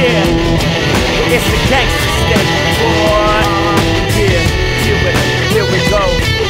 Yeah, it's the gangster state, boy. Yeah, here we go.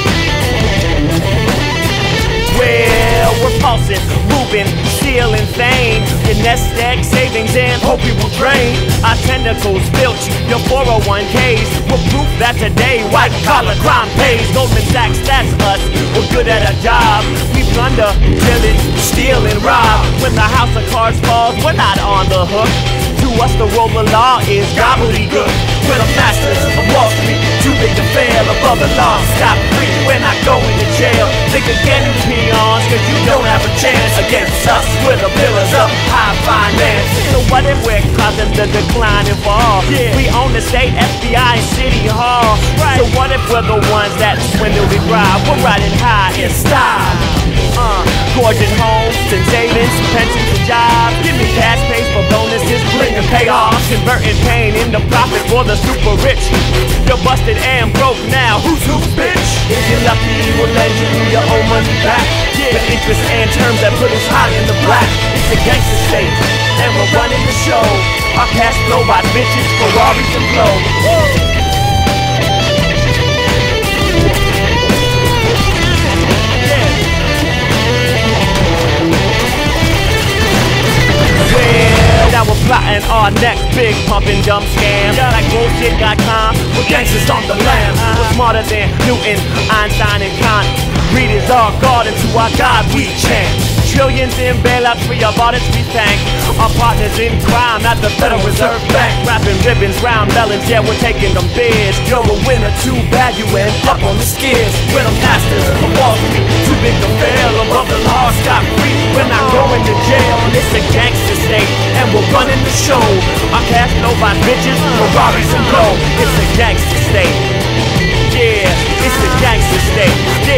Well, we're pulsing, moving, stealing fame. Your nest egg savings and hope we will drain. Our tentacles filch your 401ks. We're proof that today white collar crime pays. Goldman Sachs, that's us. We're good at our job. We plunder, pillage, steal and rob. When the house of cards falls, we're not on the hook. To us the role of law is gobbledygook. We're the masters of Wall Street, too big to fail. Above the law, stop free, we're not going to jail. Think again, peons, cause you don't have a chance against us. We're the pillars of high finance. So what if we're causing the decline and fall? We own the state, FBI, and City Hall. So what if we're the ones that swindle and bribe? We're riding high in style. Gorging homes and savings, pensions and jobs. Give me cash pays for bonuses, bring and payoffs. Converting pain into profit for the super rich. You're busted and broke now, who's bitch? If you're lucky, we'll lend you your own money back. With interest and terms that put us high in the black. It's a gangster state, and we're running the show. Our cash flow by bitches, Ferraris and blow. Now we're plotting our next big pumping dumb scam. Like bullshit.com, we're gangsters on the lam. We're smarter than Newton, Einstein and Kant. Greed is our God, and to our God we chant. Trillions in bailouts for your audits we thank. Our partners in crime at the Federal Reserve Bank. Wrapping ribbons round melons, yeah we're taking them bids. You're a winner, too bad you end up on the skids. We're the masters of Wall Street, too big to fail. Above the law, scot free, we're not going to jail. It's a gangster state, and we're running the show. Our cash flow by bitches, Ferraris and blow. It's a gangster state. Yeah, it's a gangster state.